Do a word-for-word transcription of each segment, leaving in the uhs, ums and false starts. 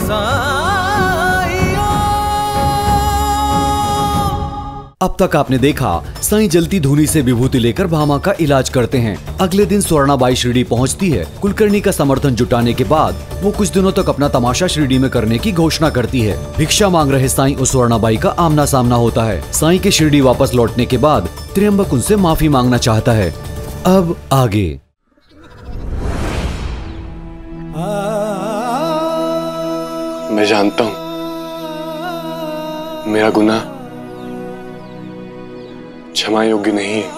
अब तक आपने देखा साईं जलती धूनी से विभूति लेकर भामा का इलाज करते हैं। अगले दिन स्वर्णाबाई शिरडी पहुंचती है। कुलकर्णी का समर्थन जुटाने के बाद वो कुछ दिनों तक अपना तमाशा शिरडी में करने की घोषणा करती है। भिक्षा मांग रहे साईं और स्वर्णाबाई का आमना सामना होता है। साईं के शिरडी वापस लौटने के बाद त्र्यंबक उनसे माफी मांगना चाहता है। अब आगे। मैं जानता हूं मेरा गुनाह क्षमा योग्य नहीं है,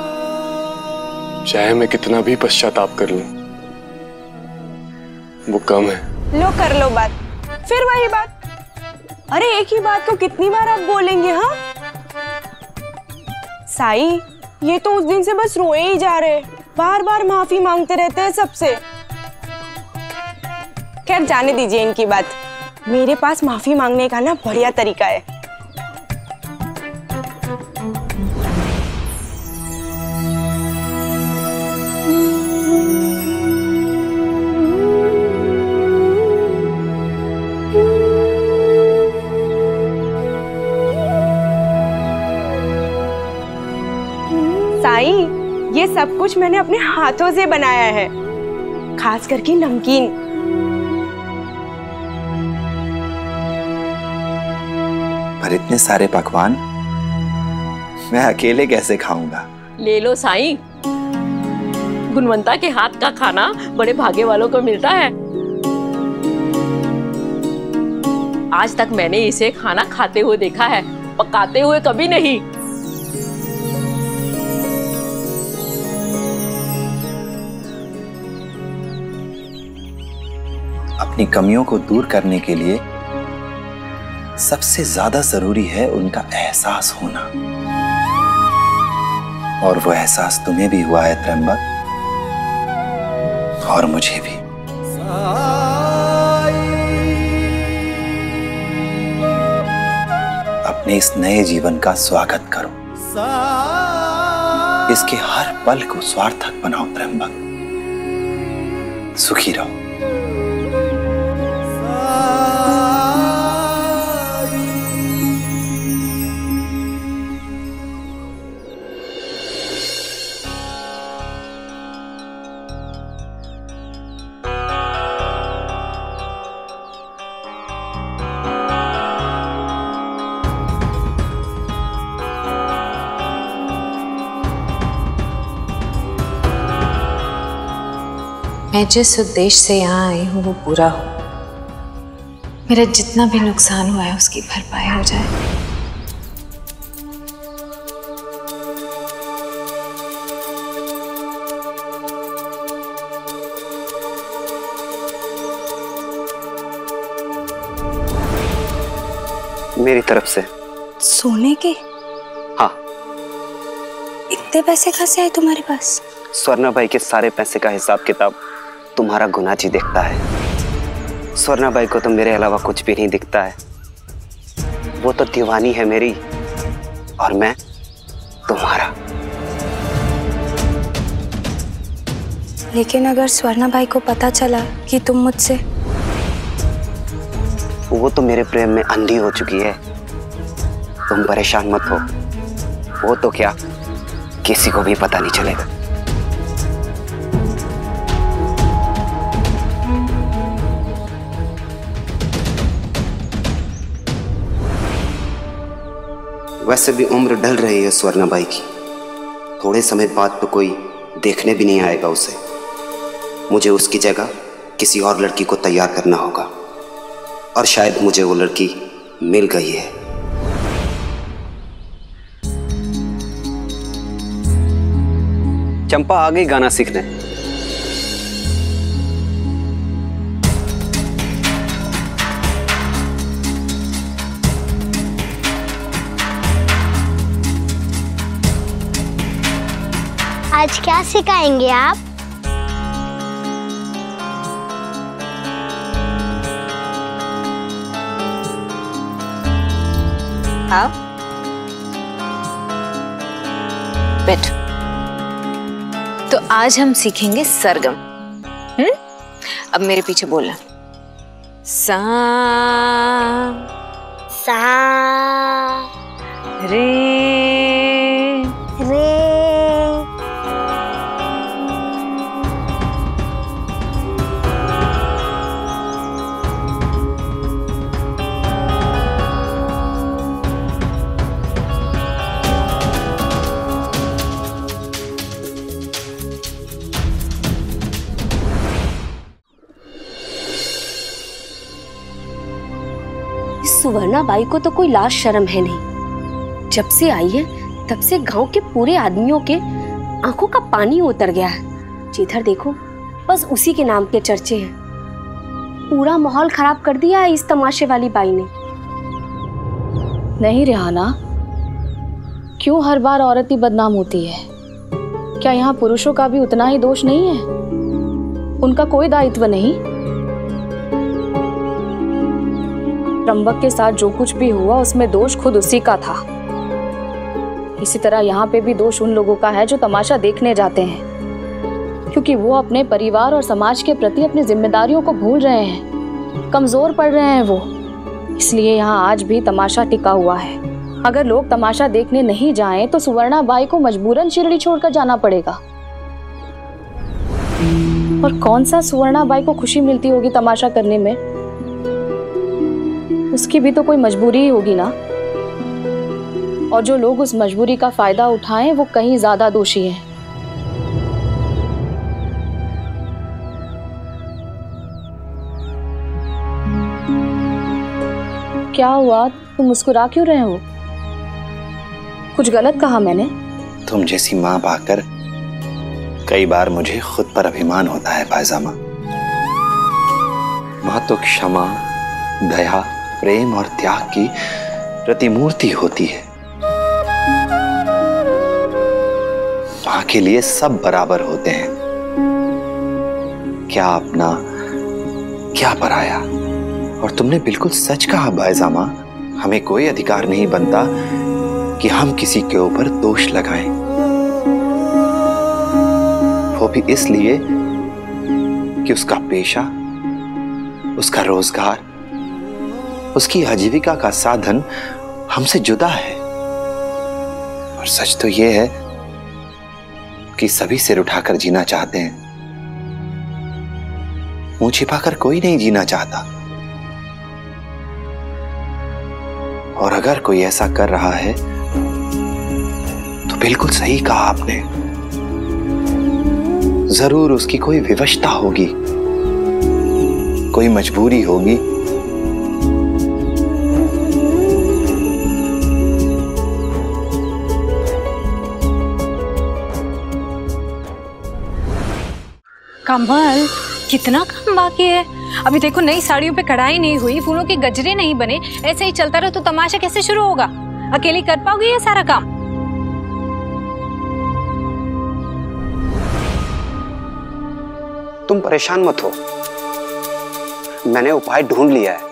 चाहे मैं कितना भी पश्चाताप कर लूं, वो कम है। लो कर लो बात, फिर वही बात। अरे एक ही बात को कितनी बार आप बोलेंगे? हाँ साईं, ये तो उस दिन से बस रोए ही जा रहे, बार बार माफी मांगते रहते हैं सबसे। खैर जाने दीजिए इनकी बात, मेरे पास माफी मांगने का ना बढ़िया तरीका है। साईं, ये सब कुछ मैंने अपने हाथों से बनाया है, खास करके नमकीन। पर इतने सारे पकवान मैं अकेले कैसे खाऊंगा? ले लो साईं, गुणवंता के हाथ का खाना बड़े भाग्य वालों को मिलता है। आज तक मैंने इसे खाना खाते हुए देखा है, पकाते हुए कभी नहीं। अपनी कमियों को दूर करने के लिए सबसे ज्यादा जरूरी है उनका एहसास होना, और वो एहसास तुम्हें भी हुआ है त्र्यंबक, और मुझे भी। अपने इस नए जीवन का स्वागत करो, इसके हर पल को सार्थक बनाओ त्र्यंबक। सुखी रहो। मैं जिस उद्देश्य से यहाँ आई हूँ वो पूरा हो, मेरा जितना भी नुकसान हुआ है उसकी भरपाई हो जाए। मेरी तरफ से। सोने के? हाँ। इतने पैसे कहाँ से आए तुम्हारे पास? स्वर्णाबाई के सारे पैसे का हिसाब किताब तुम्हारा गुना जी देखता है। स्वर्णाबाई को तो मेरे अलावा कुछ भी नहीं दिखता है। वो तो दीवानी है मेरी, और मैं तुम्हारा। लेकिन अगर स्वर्णाबाई को पता चला कि तुम मुझसे, वो तो मेरे प्रेम में अंधी हो चुकी है। तुम परेशान मत हो, वो तो क्या किसी को भी पता नहीं चलेगा। वैसे भी उम्र ढल रही है स्वर्णाबाई की, थोड़े समय बाद तो कोई देखने भी नहीं आएगा उसे। मुझे उसकी जगह किसी और लड़की को तैयार करना होगा, और शायद मुझे वो लड़की मिल गई है। चंपा आ गई गाना सीखने। आज क्या सिखाएंगे आप? हाँ बैठ। तो आज हम सीखेंगे सरगम। हम्म अब मेरे पीछे बोलना। सा सा रे रे सुवर्णा बाई को तो कोई लाज शर्म है नहीं। जब से आई है तब से गांव के पूरे आदमियों के आंखों का पानी उतर गया है। जिधर देखो बस उसी के नाम के चर्चे हैं। पूरा माहौल खराब कर दिया है इस तमाशे वाली बाई ने। नहीं रेहाना, क्यों हर बार औरत ही बदनाम होती है? क्या यहाँ पुरुषों का भी उतना ही दोष नहीं है? उनका कोई दायित्व नहीं? त्र्यंबक के साथ जो कुछ भी हुआ उसमें दोष खुद उसी का था। इसी तरह यहाँ पे भी दोष उन लोगों का है जो तमाशा देखने जाते हैं, क्योंकि वो अपने परिवार और समाज के प्रति अपनी जिम्मेदारियों को भूल रहे हैं, कमजोर पड़ रहे हैं वो। इसलिए यहाँ आज भी तमाशा टिका हुआ है। अगर लोग तमाशा देखने नहीं जाएं तो सुवर्णा बाई को मजबूरन शिरडी छोड़कर जाना पड़ेगा। और कौन सा सुवर्णा बाई को खुशी मिलती होगी तमाशा करने में? उसकी भी तो कोई मजबूरी ही होगी ना। और जो लोग उस मजबूरी का फायदा उठाएं वो कहीं ज्यादा दोषी हैं। क्या हुआ, तुम मुस्कुरा क्यों रहे हो? कुछ गलत कहा मैंने? तुम जैसी माँ पाकर कई बार मुझे खुद पर अभिमान होता है पायजामा। माँ तो क्षमा, दया, प्रेम और त्याग की प्रतिमूर्ति होती है। माँ के लिए सब बराबर होते हैं, क्या अपना क्या पराया। और तुमने बिल्कुल सच कहा पायजामा, हमें कोई अधिकार नहीं बनता कि हम किसी के ऊपर दोष लगाएं, वो भी इसलिए कि उसका पेशा, उसका रोजगार, उसकी आजीविका का साधन हमसे जुदा है। और सच तो यह है कि सभी सिर उठाकर जीना चाहते हैं, मुंह छिपाकर कोई नहीं जीना चाहता। और अगर कोई ऐसा कर रहा है तो बिल्कुल सही कहा आपने, जरूर उसकी कोई विवशता होगी, कोई मजबूरी होगी। कमल, कितना काम बाकी है? अभी देखो नई साड़ियों पे कढ़ाई नहीं हुई, फूलों के गजरे नहीं बने। ऐसे ही चलता रहा तो तमाशा कैसे शुरू होगा? अकेली कर पाओगे ये सारा काम? तुम परेशान मत हो, मैंने उपाय ढूंढ लिया है।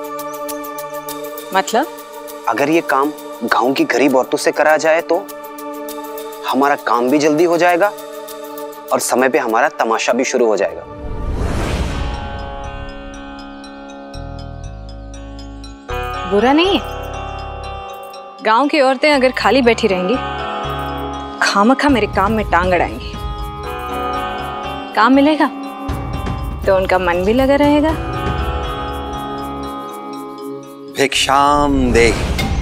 मतलब? अगर ये काम गांव की गरीब औरतों से करा जाए तो हमारा काम भी जल्दी हो जाएगा और समय पे हमारा तमाशा भी शुरू हो जाएगा। बुरा नहीं है। गांव की औरतें अगर खाली बैठी रहेंगी, खामखा मेरे काम में टांग अड़ाएंगी। काम मिलेगा तो उनका मन भी लगा रहेगा। भिक्षाम दे।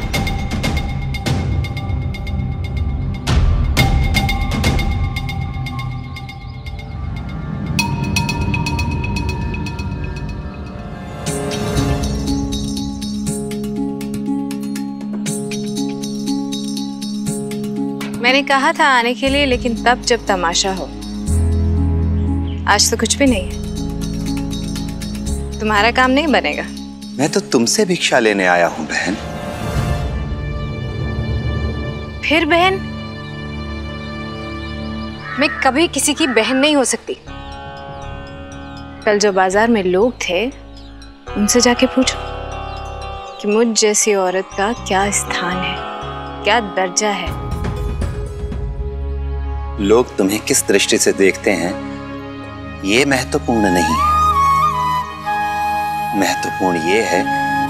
मैंने कहा था आने के लिए, लेकिन तब जब तमाशा हो। आज तो कुछ भी नहीं है, तुम्हारा काम नहीं बनेगा। मैं तो तुमसे भिक्षा लेने आया हूं बहन। फिर बहन? मैं कभी किसी की बहन नहीं हो सकती। कल जो बाजार में लोग थे उनसे जाके पूछो कि मुझ जैसी औरत का क्या स्थान है, क्या दर्जा है। लोग तुम्हें किस दृष्टि से देखते हैं ये महत्वपूर्ण नहीं है, महत्वपूर्ण ये है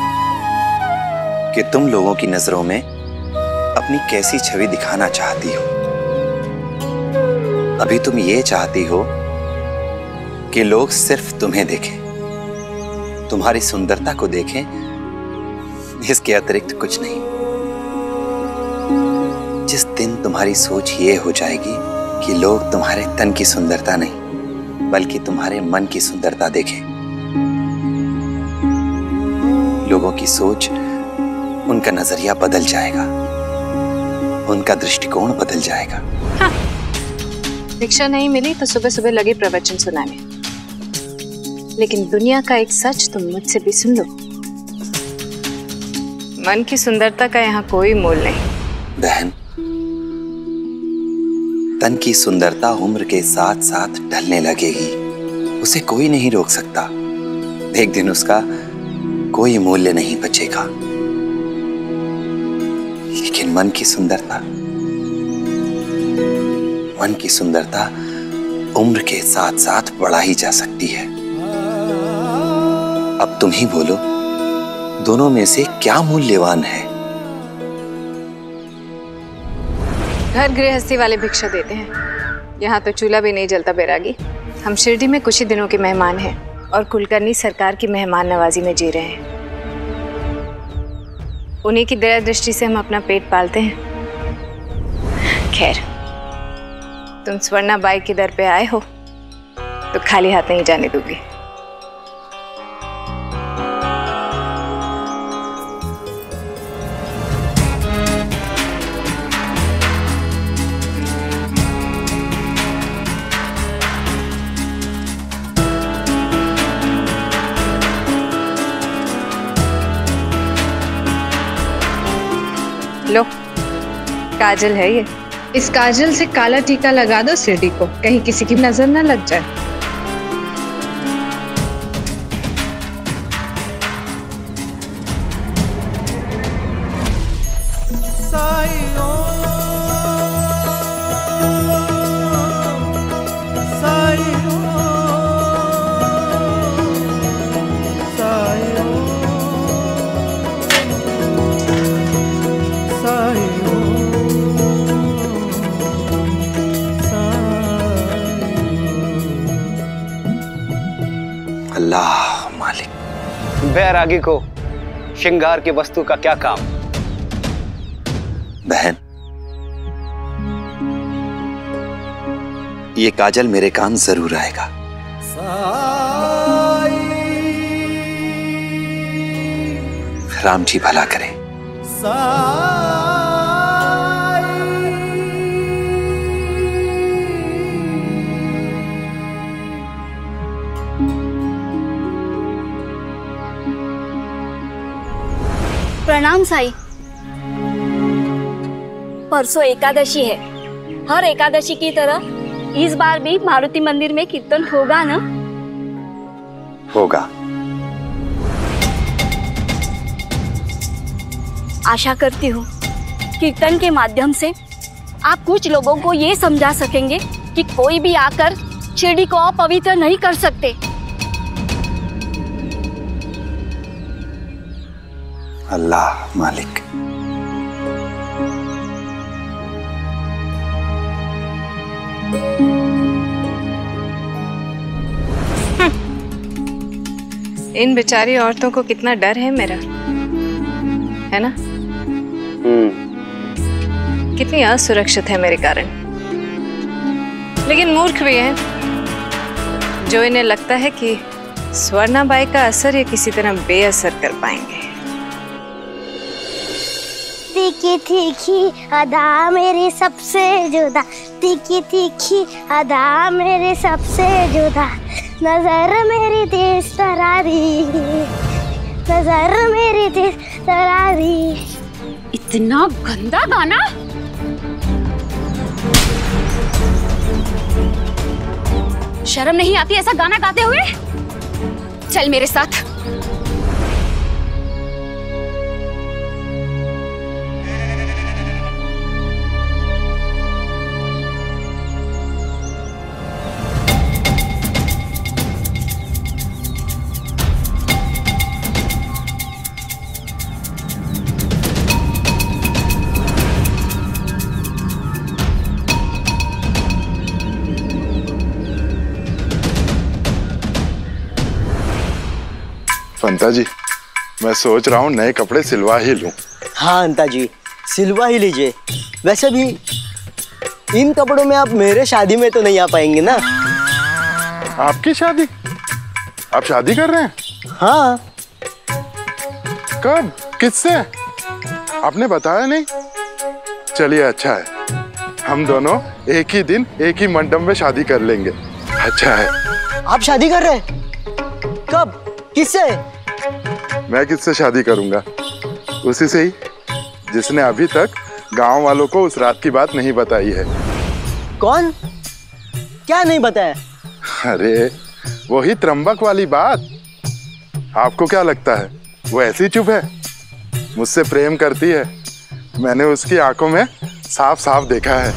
कि तुम लोगों की नजरों में अपनी कैसी छवि दिखाना चाहती हो। अभी तुम ये चाहती हो कि लोग सिर्फ तुम्हें देखें, तुम्हारी सुंदरता को देखें, इसके अतिरिक्त कुछ नहीं। जिस दिन तुम्हारी सोच ये हो जाएगी कि लोग तुम्हारे तन की सुंदरता नहीं बल्कि तुम्हारे मन की सुंदरता देखें, लोगों की सोच, उनका नजरिया बदल जाएगा, उनका दृष्टिकोण बदल जाएगा। हाँ। भिक्षा नहीं मिली तो सुबह सुबह लगे प्रवचन सुनाने, लेकिन दुनिया का एक सच तुम मुझसे भी सुन लो, मन की सुंदरता का यहाँ कोई मोल नहीं। बहन, तन की सुंदरता उम्र के साथ साथ ढलने लगेगी, उसे कोई नहीं रोक सकता। एक दिन उसका कोई मूल्य नहीं बचेगा, लेकिन मन की सुंदरता, मन की सुंदरता उम्र के साथ साथ बढ़ा ही जा सकती है। अब तुम ही बोलो, दोनों में से क्या मूल्यवान है? घर गृहस्थी वाले भिक्षा देते हैं, यहाँ तो चूल्हा भी नहीं जलता बैरागी। हम शिरडी में कुछ ही दिनों के मेहमान हैं और कुलकर्णी सरकार की मेहमान नवाजी में जी रहे हैं। उन्हीं की दया दृष्टि से हम अपना पेट पालते हैं। खैर, तुम स्वर्णा बाई के दर पे आए हो तो खाली हाथ नहीं जाने दूंगी। लो, काजल है ये। इस काजल से काला टीका लगा दो शिरडी को, कहीं किसी की नजर ना लग जाए। अल्लाह मालिक। बैरागी को श्रृंगार की वस्तु का क्या काम? बहन, ये काजल मेरे काम जरूर आएगा। राम जी भला करें। प्रणाम साई। परसों एकादशी है, हर एकादशी की तरह इस बार भी मारुति मंदिर में कीर्तन होगा ना? होगा। आशा करती हूँ कीर्तन के माध्यम से आप कुछ लोगों को ये समझा सकेंगे कि कोई भी आकर शिरडी को अपवित्र नहीं कर सकते। अल्लाह मालिक। इन बेचारी औरतों को कितना डर है मेरा, है ना? कितनी असुरक्षित है मेरे कारण। लेकिन मूर्ख भी है जो इन्हें लगता है कि स्वर्णा बाई का असर ये किसी तरह बेअसर कर पाएंगे। तीखी तीखी अदा मेरी सबसे जुदा, तीखी तीखी अदा मेरी सबसे जुदा, नजर मेरी तेज तरारी, नजर मेरी तेज तरारी। इतना गंदा गाना? शर्म नहीं आती ऐसा गाना गाते हुए? चल मेरे साथ। अंता जी, मैं सोच रहा हूँ नए कपड़े सिलवा ही लूं। हाँ अंता जी, सिलवा ही लीजिए। वैसे भी इन कपड़ों में आप मेरे शादी में तो नहीं आ पाएंगे ना। आपकी शादी? आप शादी कर रहे हैं? हाँ। कब? किससे? आपने बताया नहीं। चलिए अच्छा है, हम दोनों एक ही दिन एक ही मंडप में शादी कर लेंगे। अच्छा है। आप शादी कर रहे हैं? कब? किससे? मैं किससे शादी करूंगा? उसी से ही जिसने अभी तक गांव वालों को उस रात की बात नहीं बताई है। कौन? क्या नहीं बताया? अरे वही त्रंबक वाली बात। आपको क्या लगता है वो ऐसी चुप है? मुझसे प्रेम करती है। मैंने उसकी आंखों में साफ साफ देखा है।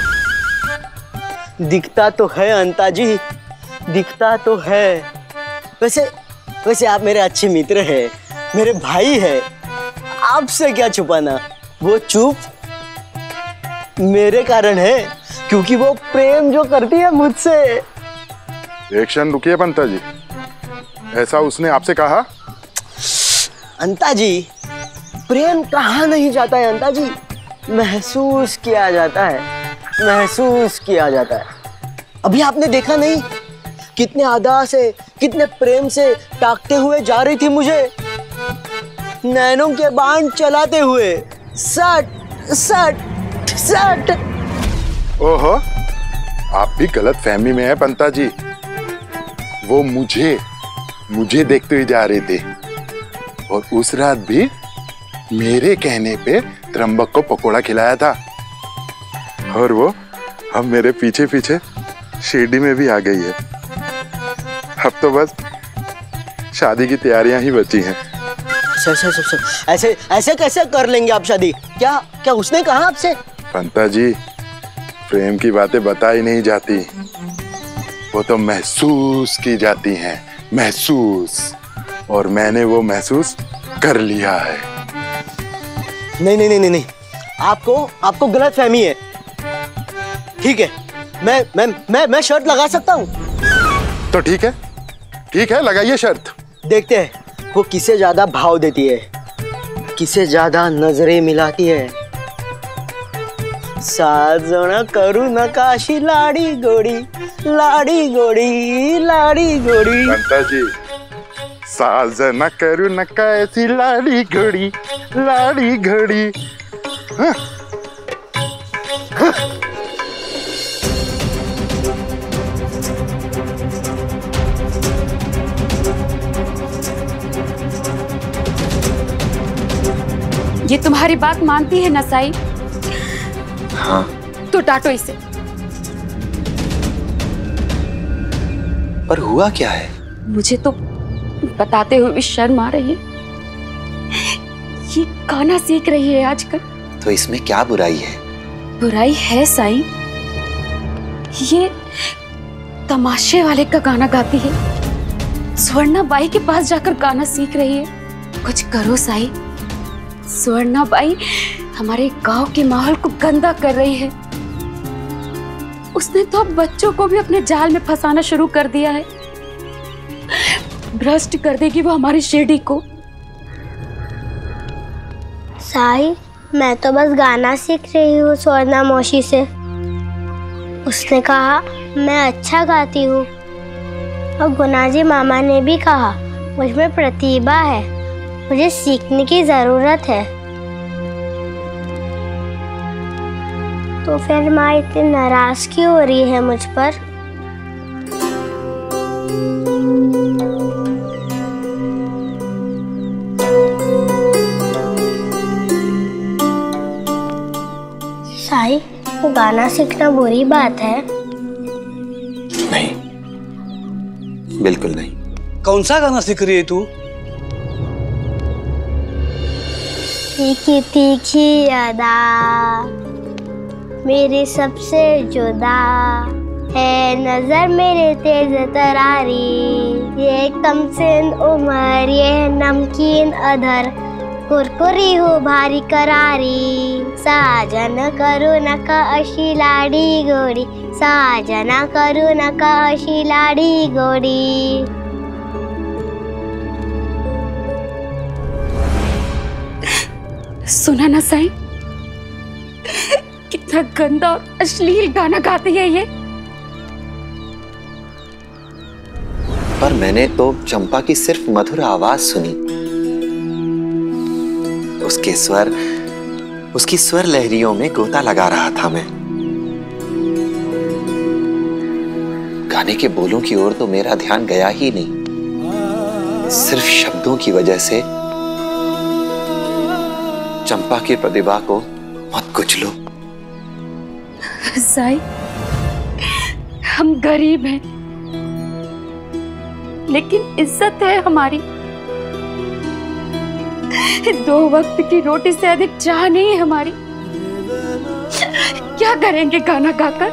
दिखता तो है अंता जी, दिखता तो है। वैसे वैसे आप मेरे अच्छे मित्र हैं, मेरे भाई हैं। आपसे क्या छुपाना। वो चुप मेरे कारण है, क्योंकि वो प्रेम जो करती है मुझसे। एक क्षण रुकिए पंता जी, ऐसा उसने आपसे कहा? अंता जी, प्रेम कहाँ नहीं जाता है अंता जी, महसूस किया जाता है, महसूस किया जाता है। अभी आपने देखा नहीं कितने अदा से, कितने प्रेम से ताकते हुए जा रही थी मुझे, नैनों के बाण चलाते हुए। सट सट सट। ओहो, आप भी गलत फहमी में है पंता जी। वो मुझे मुझे देखते हुए जा रहे थे, और उस रात भी मेरे कहने पे त्रंबक को पकोड़ा खिलाया था। और वो अब मेरे पीछे पीछे शिरडी में भी आ गई है। अब तो बस शादी की तैयारियां ही बची हैं। सर सर सर ऐसे ऐसे कैसे कर लेंगे आप शादी? क्या क्या उसने कहा आपसे? पंता जी, प्रेम की बातें बताई नहीं जाती, वो तो महसूस की जाती हैं, महसूस। और मैंने वो महसूस कर लिया है। नहीं नहीं नहीं नहीं, आपको आपको गलत फहमी है। ठीक है, मैं मैं मैं मैं शर्त लगा सकता हूँ। तो ठीक है, ठीक है, लगाइए शर्त। देखते हैं वो किसे ज्यादा भाव देती है, किसे ज्यादा नजरें मिलाती है। साजना करू नकाशी लाड़ी गोड़ी, लाड़ी गोड़ी, लाड़ी गोड़ी। पंता जी, साजना करू नकाशी लाड़ी घोड़ी, लाड़ी घोड़ी। हाँ। हाँ। ये तुम्हारी बात मानती है ना साई? हाँ। तो डांटो इसे। पर हुआ क्या है? मुझे तो बताते हुए भी शर्म आ रही है। ये गाना सीख रही है आजकल। तो इसमें क्या बुराई है? बुराई है साई, ये तमाशे वाले का गाना गाती है। स्वर्णा बाई के पास जाकर गाना सीख रही है। कुछ करो साई, स्वर्णा बाई हमारे गांव के माहौल को गंदा कर रही है। उसने तो अब बच्चों को भी अपने जाल में फंसाना शुरू कर दिया है। भ्रष्ट कर देगी वो हमारी शिरडी को। साई, मैं तो बस गाना सीख रही हूँ स्वर्णा मौसी से। उसने कहा मैं अच्छा गाती हूँ, और गुनाजी मामा ने भी कहा मुझमें प्रतिभा है, मुझे सीखने की जरूरत है। तो फिर माँ इतनी नाराज क्यों हो रही है मुझ पर? साई, वो गाना सीखना बुरी बात है? नहीं, बिल्कुल नहीं। कौन सा गाना सीख रही है तू? तीखी तीखी अदा मेरी सबसे जुदा है, नजर मेरे तेज तरारी, ये कमसिन उम्र, ये नमकीन अधर, कुरकुरी हो भारी करारी, साजन करू नका अशी लाडी गोडी, साजना करू नका अशी लाडी गोडी। सुना ना साईं, कितना गंदा और अश्लील गाना गाती है ये। पर मैंने तो चंपा की सिर्फ मधुर आवाज सुनी, उसके स्वर, उसकी स्वर लहरियों में गोता लगा रहा था मैं। गाने के बोलों की ओर तो मेरा ध्यान गया ही नहीं, सिर्फ शब्दों की वजह से चंपा की प्रतिभा को मत कुचलो। साईं, हम गरीब हैं, लेकिन इज्जत है हमारी। दो वक्त की रोटी से अधिक चाह नहीं है हमारी। क्या करेंगे गाना गाकर?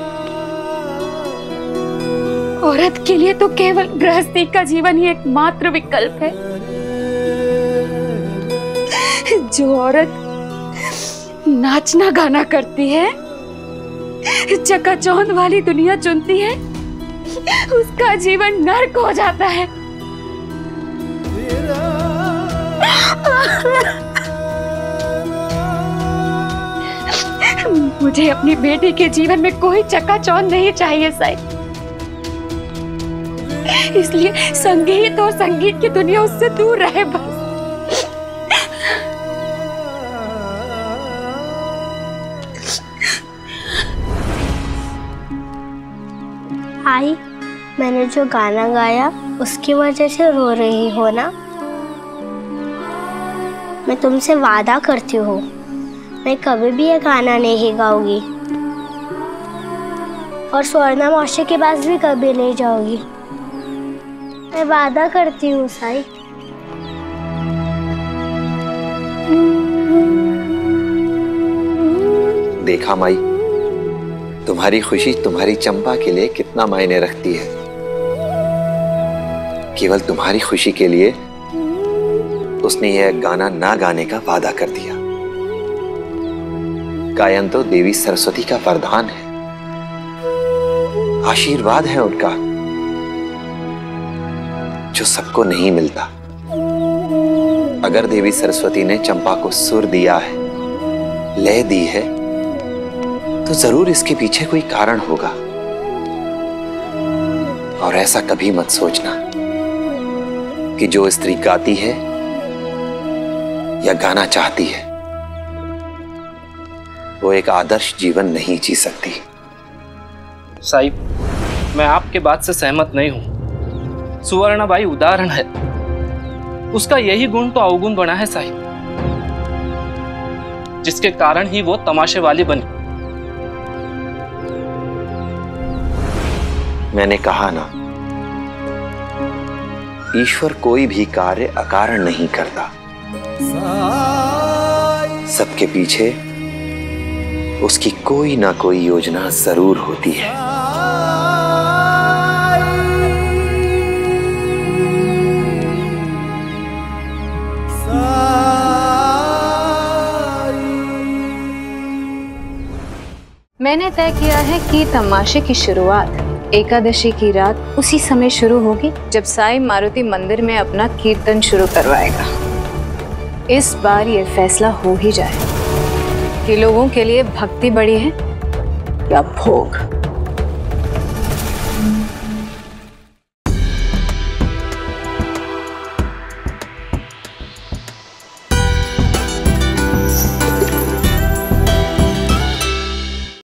औरत के लिए तो केवल गृहस्थी का जीवन ही एकमात्र विकल्प है। जो औरत नाचना गाना करती है, चकाचौंध वाली दुनिया चुनती है, उसका जीवन नर्क हो जाता है। मुझे अपनी बेटी के जीवन में कोई चकाचौंध नहीं चाहिए साईं। इसलिए संगीत और संगीत की दुनिया उससे दूर रहे बस। आई, मैंने जो गाना गाया उसकी वजह से रो रही हो ना? मैं तुमसे वादा करती हूँ, मैं कभी भी ये गाना नहीं गाऊंगी और स्वर्णा मौसी के पास भी कभी नहीं जाऊंगी। मैं वादा करती हूँ साईं। देखा माई, तुम्हारी खुशी तुम्हारी चंपा के लिए कितना मायने रखती है। केवल तुम्हारी खुशी के लिए उसने यह गाना ना गाने का वादा कर दिया। गायन तो देवी सरस्वती का वरदान है, आशीर्वाद है उनका, जो सबको नहीं मिलता। अगर देवी सरस्वती ने चंपा को सुर दिया है, लय दी है, तो जरूर इसके पीछे कोई कारण होगा। और ऐसा कभी मत सोचना कि जो स्त्री गाती है या गाना चाहती है वो एक आदर्श जीवन नहीं जी सकती। साहिब, मैं आपके बात से सहमत नहीं हूं। सुवर्णाबाई उदाहरण है, उसका यही गुण तो अवगुण बना है साहिब, जिसके कारण ही वो तमाशे वाली बनी। मैंने कहा ना, ईश्वर कोई भी कार्य अकारण नहीं करता। सबके पीछे उसकी कोई ना कोई योजना जरूर होती है। मैंने तय किया है कि तमाशे की शुरुआत एकादशी की रात उसी समय शुरू होगी जब साईं मारुति मंदिर में अपना कीर्तन शुरू करवाएगा। इस बार ये फैसला हो ही जाए कि लोगों के लिए भक्ति बड़ी है या भोग।